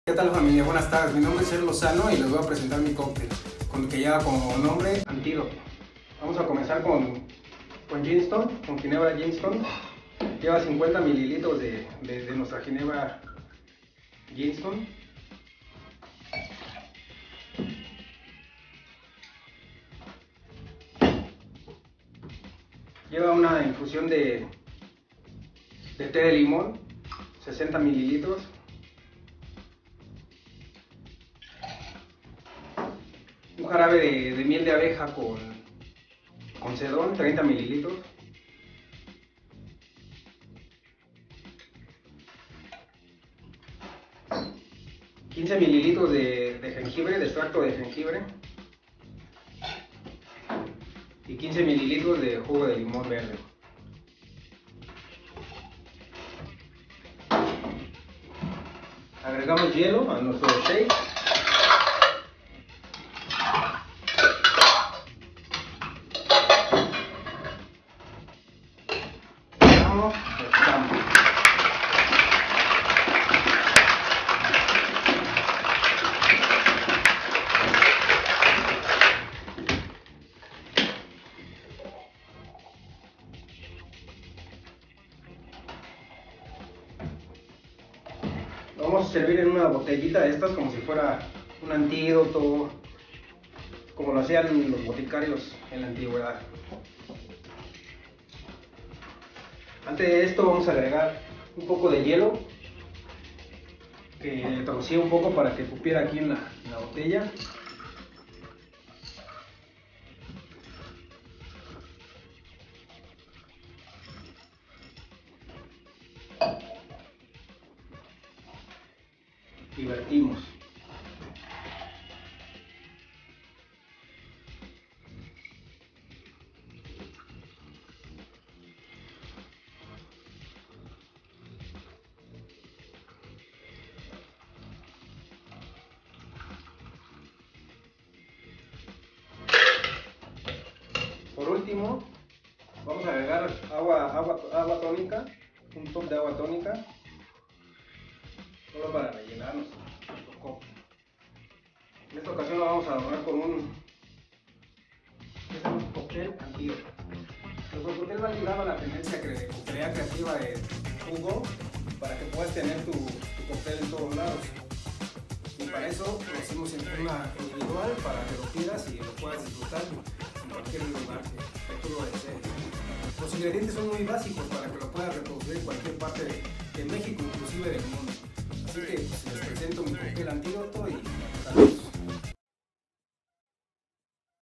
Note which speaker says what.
Speaker 1: ¿Qué tal, familia? Buenas tardes, mi nombre es Ser Lozano y les voy a presentar mi cóctel, con el que lleva como nombre Antídoto. Vamos a comenzar con Jameson, con ginebra Jameson. Lleva 50 mililitros de nuestra ginebra Jameson. Lleva una infusión de té de limón, 60 mililitros. Un jarabe de miel de abeja con cedrón, 30 mililitros. $15 mililitros de jengibre, de extracto de jengibre. Y 15 mililitros de jugo de limón verde. Agregamos hielo a nuestro shake. Mezclamos. Lo vamos a servir en una botellita de estas como si fuera un antídoto, como lo hacían los boticarios en la antigüedad. Antes de esto vamos a agregar un poco de hielo, que trocé un poco para que cupiera aquí en la botella. Y vertimos. Por último, vamos a agregar agua tónica, un top de agua tónica, solo para rellenar nuestro copo. En esta ocasión lo vamos a adornar con un cóctel antídoto. Nuestro cóctel va ligado a la tendencia creativa de jugo, para que puedas tener tu cóctel en todos lados. Y para eso lo hicimos en forma individual, para que lo pidas y lo puedas disfrutar en cualquier lugar que tú lo desees. Los ingredientes son muy básicos para que lo puedas reproducir en cualquier parte de México, inclusive del mundo. Así que les presento mi cóctel antídoto y